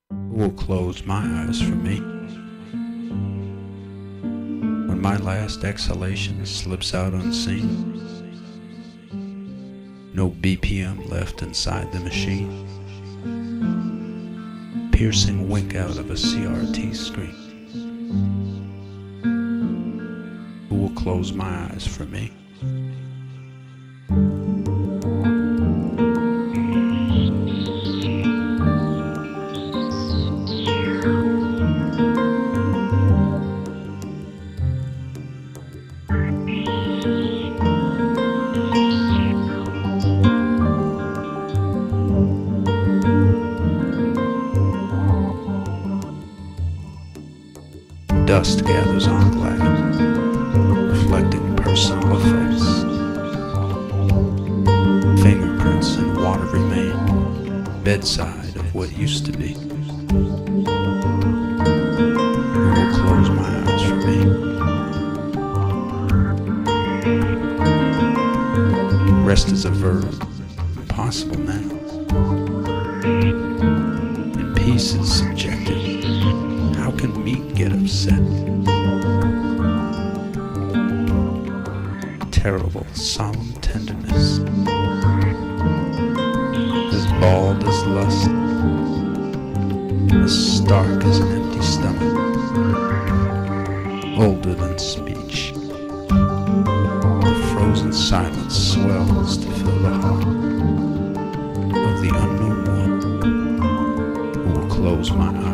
Who will close my eyes for me? When my last exhalation slips out unseen, no BPM left inside the machine, piercing wink out of a CRT screen. Who will close my eyes for me? Dust gathers on glass, reflecting personal effects. Fingerprints and water remain, bedside of what used to be. Who will close my eyes for me? Rest is a verb, impossible now. And peace is subjective. How can meat get upset? Terrible, solemn tenderness, as bald as lust, as stark as an empty stomach, older than speech. The frozen silence swells to fill the heart of the unknown one who will close my eyes.